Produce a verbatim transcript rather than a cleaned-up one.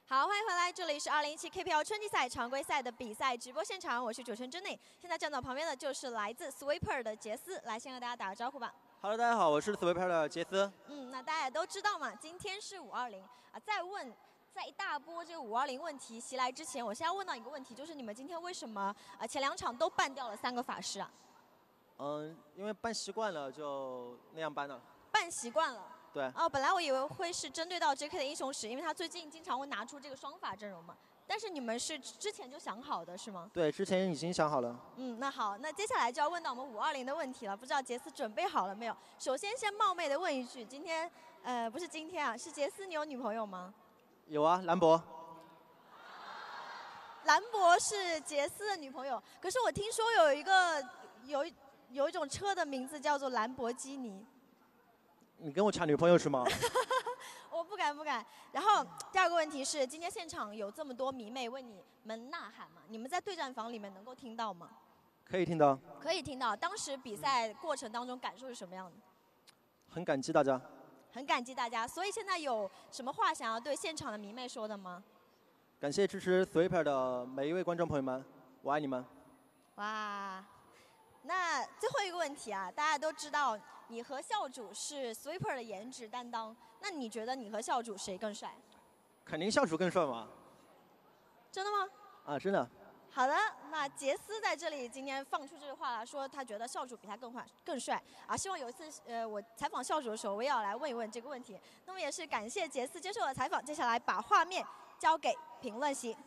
好，欢迎回来，这里是二零一七 K P L 春季赛常规赛的比赛直播现场，我是主持人真内。现在站到旁边的就是来自 Sweeper 的杰斯，来先和大家打个招呼吧。 Hello， 大家好，我是 Sweeper 的杰斯。 嗯，那大家也都知道嘛，今天是五二零啊。再问，在一大波这个五二零问题袭来之前，我先要问到一个问题，就是你们今天为什么啊前两场都办掉了三个法师啊？ 嗯，因为办习惯了，就那样办了。 办习惯了。 对哦，本来我以为会是针对到 J K 的英雄史，因为他最近经常会拿出这个双法阵容嘛。但是你们是之前就想好的是吗？ 对，之前已经想好了。 嗯，那好，那接下来就要问到我们五二零的问题了，不知道杰斯准备好了没有？首先先冒昧的问一句，今天，呃，不是今天啊，是杰斯，你有女朋友吗？ 有啊，兰博。 兰博是杰斯的女朋友，可是我听说有一个有有一种车的名字叫做兰博基尼。 你跟我抢女朋友是吗？ 我不敢不敢。然后第二个问题是，今天现场有这么多迷妹为你们呐喊嘛？你们在对战房里面能够听到吗？ 可以听到。 可以听到。当时比赛过程当中感受是什么样的？ 很感激大家。 很感激大家。所以现在有什么话想要对现场的迷妹说的吗？ 感谢支持 Sweeper 的每一位观众朋友们，我爱你们。 哇。 那最后一个问题啊，大家都知道你和校主是 Sweeper 的颜值担当，那你觉得你和校主谁更帅？ 肯定校主更帅嘛。 真的吗？ 啊，真的。 好的，那杰斯在这里今天放出这句话了，说他觉得校主比他更坏更帅啊。希望有一次呃我采访校主的时候，我也要来问一问这个问题。那么也是感谢杰斯接受了采访，接下来把画面交给评论席。